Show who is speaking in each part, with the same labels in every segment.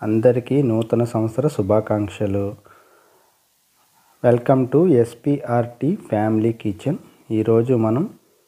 Speaker 1: అందరికీ నూతన సంవత్సర శుభాకాంక్షలు. Welcome to SPRT family kitchen. ఈరోజు మనం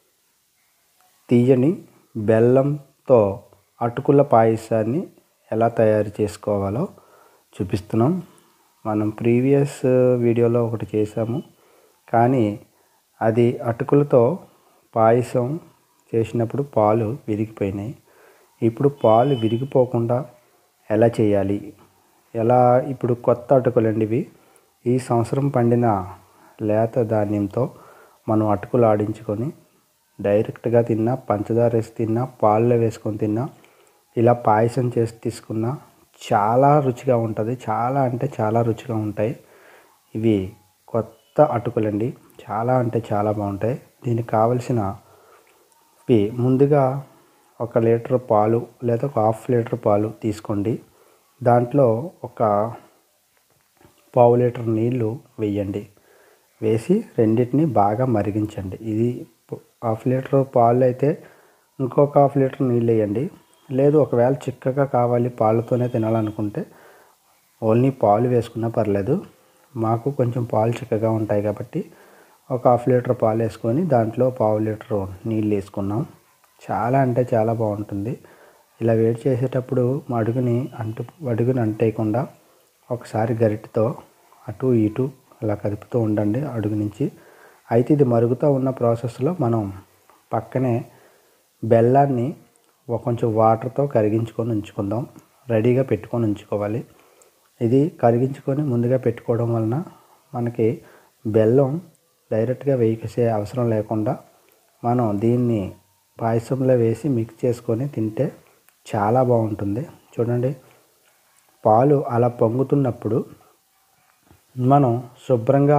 Speaker 1: తీయని బెల్లంతో అటుకుల పాయసాన్ని ఎలా తయారు చేసుకోవాలో చూపిస్తున్నాం. మనం ప్రీవియస్ వీడియోలో ఒకటి చేసాము, కానీ అది అటుకులతో పాయసం చేసినప్పుడు పాలు విరిగిపోయినాయి. ఇప్పుడు పాలు విరిగిపోకుండా ఎలా చేయాలి, ఇప్పుడు కొత్త అటుకులండి ఇవి. ఈ సంవత్సరం పండిన లేత ధాన్యంతో మనం అటుకులు ఆడించుకొని డైరెక్ట్గా తిన్నా, పంచదార వేసి తిన్నా, పాలలో వేసుకొని తిన్నా, ఇలా పాయసం చేసి తీసుకున్నా చాలా రుచిగా ఉంటుంది. చాలా అంటే చాలా రుచిగా ఉంటాయి. ఇవి కొత్త అటుకులండి, చాలా అంటే చాలా బాగుంటాయి. దీనికి కావలసినవి ముందుగా 1 లీటర్ పాలు లేదా ఒక 1/2 లీటర్ పాలు తీసుకోండి. దాంట్లో ఒక 1/2 లీటర్ నీళ్ళు వేయండి. వేసి రెండింటిని బాగా మరిగించండి. ఇది 1/2 లీటర్ పాలు అయితే ఇంకొక 1/2 లీటర్ నీళ్ళు వేయండి. లేదు ఒకవేళ చిక్కగా కావాలి, పాలతోనే తినాలనుకుంటే ఓన్లీ పాలు వేసుకున్నా పర్లేదు. మాకు కొంచెం పాలు చిక్కగా ఉంటాయి కాబట్టి ఒక 1/2 లీటర్ పాలు వేసుకొని దాంట్లో 1/2 లీటర్ నీళ్ళు వేసుకున్నాం. చాలా అంటే చాలా బాగుంటుంది. ఇలా వేడి చేసేటప్పుడు అడుగుని అంటేయకుండా ఒకసారి గరిటెతో అటు ఇటు అలా కదుపుతూ ఉండండి అడుగు నుంచి. అయితే ఇది మరుగుతూ ఉన్న ప్రాసెస్లో మనం పక్కనే బెల్లాన్ని కొంచెం వాటర్తో కరిగించుకొని ఉంచుకుందాం. రెడీగా పెట్టుకొని ఉంచుకోవాలి. ఇది కరిగించుకొని ముందుగా పెట్టుకోవడం వలన మనకి బెల్లం డైరెక్ట్గా వేసే అవసరం లేకుండా మనం దీన్ని పాయసంలో వేసి మిక్స్ చేసుకొని తింటే చాలా బాగుంటుంది. చూడండి, పాలు అలా పొంగుతున్నప్పుడు మనం శుభ్రంగా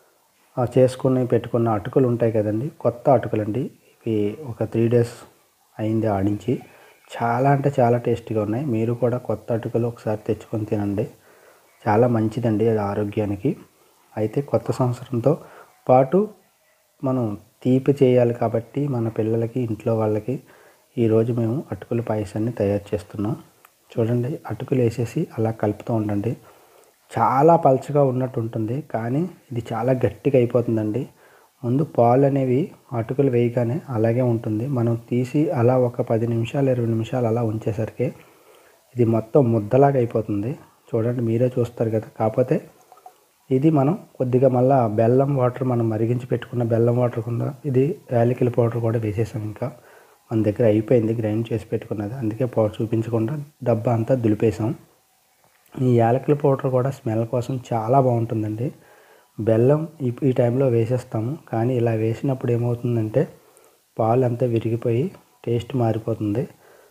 Speaker 1: చేసుకుని పెట్టుకున్న అటుకులు ఉంటాయి కదండి, కొత్త అటుకులండి. ఇవి ఒక 3 days అయింది ఆడించి. చాలా అంటే చాలా టేస్టీగా ఉన్నాయి. మీరు కూడా కొత్త అటుకులు ఒకసారి తెచ్చుకొని తినండి, చాలా మంచిదండి అది ఆరోగ్యానికి. అయితే కొత్త సంవత్సరంతో పాటు మనం తీపి చేయాలి కాబట్టి మన పిల్లలకి, ఇంట్లో వాళ్ళకి ఈరోజు మేము అటుకుల పాయసాన్ని తయారు చేస్తున్నాం. చూడండి, అటుకులు వేసేసి అలా కలుపుతూ ఉండండి. చాలా పలచగా ఉన్నట్టు ఉంటుంది, కానీ ఇది చాలా గట్టిగా అయిపోతుందండి. ముందు పాలు అనేవి అటుకులు వేయగానే అలాగే ఉంటుంది. మనం తీసి అలా ఒక 10 నిమిషాలు 20 నిమిషాలు అలా ఉంచేసరికి ఇది మొత్తం ముద్దలాగా అయిపోతుంది. చూడండి, మీరే చూస్తారు కదా. కాకపోతే ఇది మనం కొద్దిగా మళ్ళీ బెల్లం వాటర్, మనం మరిగించి పెట్టుకున్న బెల్లం వాటర్ కింద ఇది యాలకుల పౌడర్ కూడా వేసేసాం. ఇంకా మన దగ్గర అయిపోయింది గ్రైండ్ చేసి పెట్టుకున్నది, అందుకే పౌడర్ చూపించకుండా డబ్బా అంతా దులిపేసాం. ఈ యాలకుల పౌడర్ కూడా స్మెల్ కోసం చాలా బాగుంటుందండి. బెల్లం ఈ టైంలో వేసేస్తాము, కానీ ఇలా వేసినప్పుడు ఏమవుతుందంటే పాలు అంతా విరిగిపోయి టేస్ట్ మారిపోతుంది.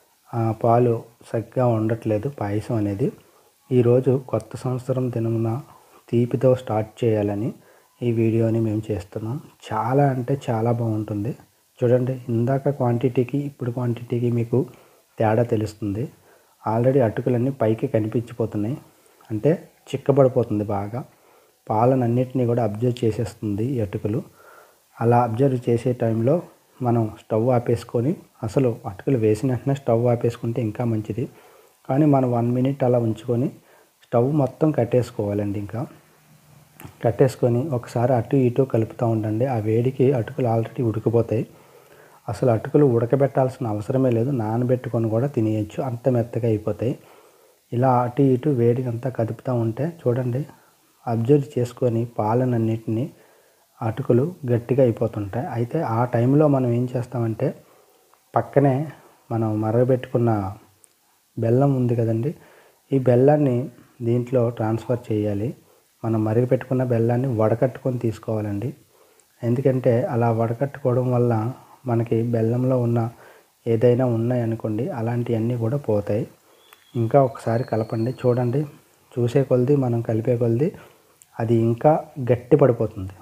Speaker 1: పాలు సరిగ్గా ఉండట్లేదు పాయసం అనేది. ఈరోజు కొత్త సంవత్సరం దినమున తీపితో స్టార్ట్ చేయాలని ఈ వీడియోని మేము చేస్తున్నాం. చాలా అంటే చాలా బాగుంటుంది. చూడండి, ఇందాక క్వాంటిటీకి ఇప్పుడు క్వాంటిటీకి మీకు తేడా తెలుస్తుంది. ఆల్రెడీ అటుకులన్నీ పైకి కనిపించిపోతున్నాయి, అంటే చిక్కబడిపోతుంది బాగా. పాలనన్నిటినీ కూడా అబ్జర్వ్ చేసేస్తుంది ఈ అటుకులు. అలా అబ్జర్వ్ చేసే టైంలో మనం స్టవ్ ఆపేసుకొని, అసలు అటుకులు వేసిన వెంటనే స్టవ్ ఆపేసుకుంటే ఇంకా మంచిది, కానీ మనం 1 minute అలా ఉంచుకొని స్టవ్ మొత్తం కట్టేసుకోవాలండి. ఇంకా కట్టేసుకొని ఒకసారి అటు ఇటు కలుపుతూ ఉండండి. ఆ వేడికి అటుకులు ఆల్రెడీ ఉడికిపోతాయి. అసలు అటుకులు ఉడకబెట్టాల్సిన అవసరమే లేదు, నానబెట్టుకొని కూడా తినేయచ్చు, అంత మెత్తగా అయిపోతాయి. ఇలా అటు ఇటు వేడికి అంతా కదుపుతూ ఉంటే చూడండి, అబ్జర్వ్ చేసుకొని పాలనన్నిటిని అటుకులు గట్టిగా అయిపోతుంటాయి. అయితే ఆ టైంలో మనం ఏం చేస్తామంటే పక్కనే మనం మరగబెట్టుకున్న బెల్లం ఉంది కదండి, ఈ బెల్లాన్ని దీంట్లో ట్రాన్స్ఫర్ చేయాలి. మనం మరిగిపెట్టుకున్న బెల్లాన్ని వడకట్టుకొని తీసుకోవాలండి. ఎందుకంటే అలా వడకట్టుకోవడం వల్ల మనకి బెల్లంలో ఉన్న ఏదైనా ఉన్నాయనుకోండి, అలాంటివన్నీ కూడా పోతాయి. ఇంకా ఒకసారి కలపండి. చూడండి, చూసే కొలది, మనం కలిపే కొలది అది ఇంకా గట్టి పడిపోతుంది.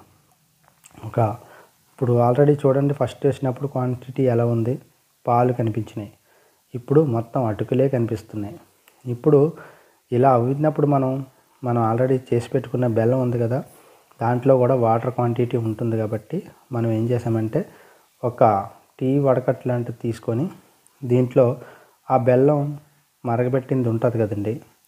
Speaker 1: ఇప్పుడు ఆల్రెడీ చూడండి, ఫస్ట్ వేసినప్పుడు క్వాంటిటీ ఎలా ఉంది, పాలు కనిపించినాయి. ఇప్పుడు మొత్తం అటుకులే కనిపిస్తున్నాయి. ఇప్పుడు ఇలా అయినప్పుడు మనం ఆల్రెడీ చేసి పెట్టుకున్న బెల్లం ఉంది కదా, దాంట్లో కూడా వాటర్ క్వాంటిటీ ఉంటుంది కాబట్టి మనం ఏం చేసామంటే ఒక టీ వడకట్టు లాంటిది తీసుకొని దీంట్లో ఆ బెల్లం మరగబెట్టింది ఉంటుంది కదండి,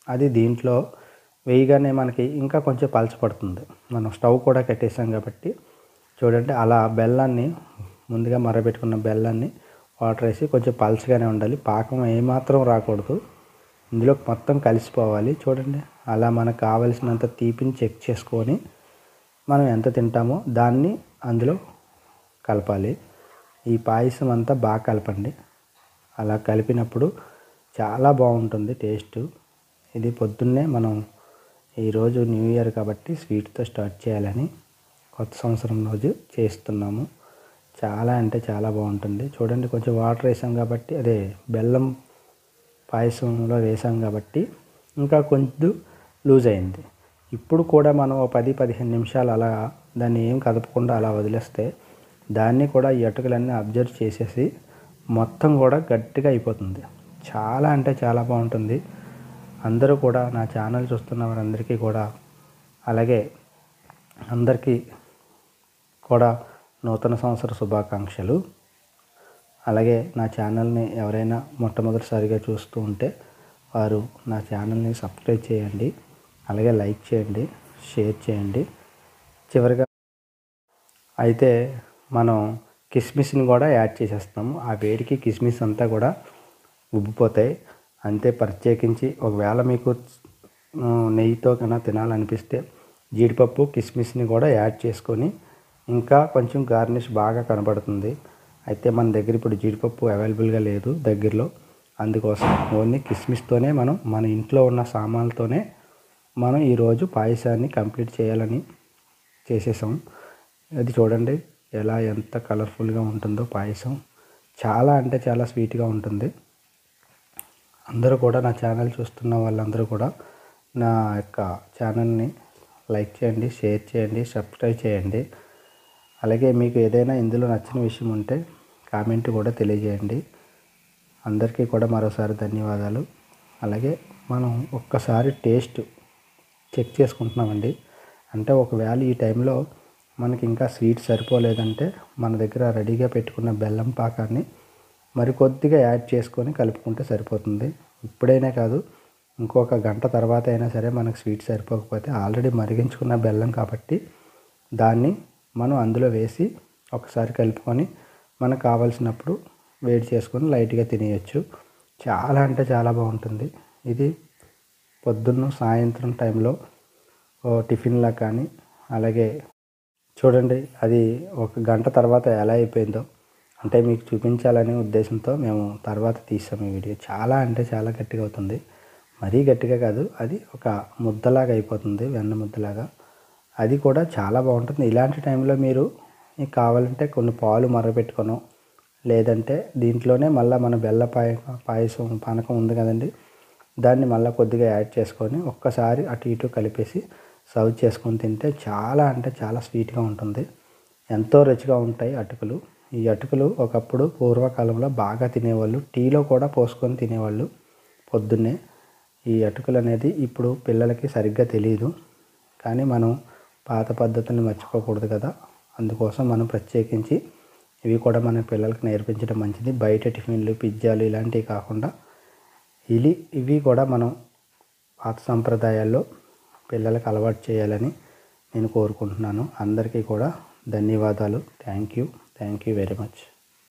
Speaker 1: అది దీంట్లో వేయగానే మనకి ఇంకా కొంచెం పలచపడుతుంది. మనం స్టవ్ కూడా కట్టేసాం కాబట్టి చూడండి, అలా బెల్లాన్ని ముందుగా మరగబెట్టుకున్న బెల్లాన్ని వాటర్ వేసి కొంచెం పలచగానే ఉండాలి. పాకం ఏమాత్రం రాకూడదు, ఇందులో మొత్తం కలిసిపోవాలి. చూడండి, అలా మనకు కావలసినంత తీపిని చెక్ చేసుకొని మనం ఎంత తింటామో దాన్ని అందులో కలపాలి. ఈ పాయసం అంతా బాగా కలపండి. అలా కలిపినప్పుడు చాలా బాగుంటుంది టేస్ట్. ఇది పొద్దున్నే మనం ఈరోజు న్యూ ఇయర్ కాబట్టి స్వీట్తో స్టార్ట్ చేయాలని కొత్త సంవత్సరం రోజు చేస్తున్నాము. చాలా అంటే చాలా బాగుంటుంది. చూడండి, కొంచెం వాటర్ వేసాం కాబట్టి, అదే బెల్లం పాయసంలో వేసాం కాబట్టి ఇంకా కొంచెం లూజ్ అయింది. ఇప్పుడు కూడా మనం 10-15 నిమిషాలు అలా దాన్ని ఏం కదపకుండా అలా వదిలేస్తే దాన్ని కూడా ఈ అటుకులన్నీ అబ్జర్వ్ చేసేసి మొత్తం కూడా గట్టిగా అయిపోతుంది. చాలా అంటే చాలా బాగుంటుంది. అందరూ కూడా నా ఛానల్ చూస్తున్న వారందరికీ కూడా, అలాగే అందరికీ కూడా నూతన సంవత్సర శుభాకాంక్షలు. అలాగే నా ఛానల్ని ఎవరైనా మొట్టమొదటిసారిగా చూస్తూ ఉంటే వారు నా ఛానల్ని సబ్స్క్రైబ్ చేయండి, అలాగే లైక్ చేయండి, షేర్ చేయండి. చివరిగా అయితే మనం కిస్మిస్ని కూడా యాడ్ చేసేస్తాము. ఆ వేడికి కిస్మిస్ అంతా కూడా ఉబ్బిపోతాయి. అంతే. ప్రత్యేకించి ఒకవేళ మీకు నెయ్యితో కన్నా తినాలనిపిస్తే జీడిపప్పు కిస్మిస్ని కూడా యాడ్ చేసుకొని ఇంకా కొంచెం గార్నిష్ బాగా కనబడుతుంది. అయితే మన దగ్గర ఇప్పుడు జీడిపప్పు అవైలబుల్గా లేదు దగ్గరలో, అందుకోసం ఓన్లీ కిస్మిస్తోనే మన ఇంట్లో ఉన్న సామాన్లతోనే మనం ఈరోజు పాయసాన్ని కంప్లీట్ చేయాలని చేసేసాం. అది చూడండి ఎంత కలర్ఫుల్గా ఉంటుందో పాయసం. చాలా అంటే చాలా స్వీట్గా ఉంటుంది. అందరూ కూడా నా ఛానల్ చూస్తున్న వాళ్ళందరూ కూడా నా యొక్క ఛానల్ని లైక్ చేయండి, షేర్ చేయండి, సబ్స్క్రైబ్ చేయండి. అలాగే మీకు ఏదైనా ఇందులో నచ్చిన విషయం ఉంటే కామెంట్ కూడా తెలియజేయండి. అందరికీ కూడా మరోసారి ధన్యవాదాలు. అలాగే మనం ఒక్కసారి టేస్ట్ చెక్ చేసుకుంటున్నామండి. అంటే ఒకవేళ ఈ టైంలో మనకి ఇంకా స్వీట్ సరిపోలేదంటే మన దగ్గర రెడీగా పెట్టుకున్న బెల్లం పాకాన్ని మరికొద్దిగా యాడ్ చేసుకొని కలుపుకుంటే సరిపోతుంది. ఇప్పుడైనా కాదు, ఇంకొక గంట తర్వాత అయినా సరే మనకు స్వీట్ సరిపోకపోతే ఆల్రెడీ మరిగించుకున్న బెల్లం కాబట్టి దాన్ని మనం అందులో వేసి ఒకసారి కలుపుకొని మనకు కావాల్సినప్పుడు వేడి చేసుకొని లైట్గా తినేయచ్చు. చాలా అంటే చాలా బాగుంటుంది. ఇది పొద్దున్న సాయంత్రం టైంలో టిఫిన్లా కానీ, అలాగే చూడండి అది ఒక గంట తర్వాత ఎలా అయిపోయిందో అంటే మీకు చూపించాలనే ఉద్దేశంతో మేము తర్వాత తీసాము ఈ వీడియో. చాలా అంటే చాలా గట్టిగా అవుతుంది. మరీ గట్టిగా కాదు, అది ఒక ముద్దలాగా అయిపోతుంది, వెన్న ముద్దలాగా. అది కూడా చాలా బాగుంటుంది. ఇలాంటి టైంలో మీరు మీకు కావాలంటే కొన్ని పాలు మరగపెట్టుకోను, లేదంటే దీంట్లోనే మళ్ళీ మన బెల్ల పాయసం పానకం ఉంది కదండి, దాన్ని మళ్ళీ కొద్దిగా యాడ్ చేసుకొని ఒక్కసారి అటు ఇటు కలిపేసి సర్వ్ చేసుకొని తింటే చాలా అంటే చాలా స్వీట్గా ఉంటుంది. ఎంతో రుచిగా ఉంటాయి అటుకులు. ఈ అటుకులు ఒకప్పుడు పూర్వకాలంలో బాగా తినేవాళ్ళు, టీలో కూడా పోసుకొని తినేవాళ్ళు పొద్దున్నే. ఈ అటుకులు అనేది ఇప్పుడు పిల్లలకి సరిగ్గా తెలియదు, కానీ మనం పాత పద్ధతులను మర్చిపోకూడదు కదా, అందుకోసం మనం ప్రత్యేకించి ఇవి కూడా మన పిల్లలకి నేర్పించడం మంచిది. బయట టిఫిన్లు, పిజ్జాలు ఇలాంటివి కాకుండా ఇవి కూడా మనం పాత సంప్రదాయాల్లో పిల్లలకు అలవాటు చేయాలని నేను కోరుకుంటున్నాను. అందరికీ కూడా ధన్యవాదాలు. Thank you very much.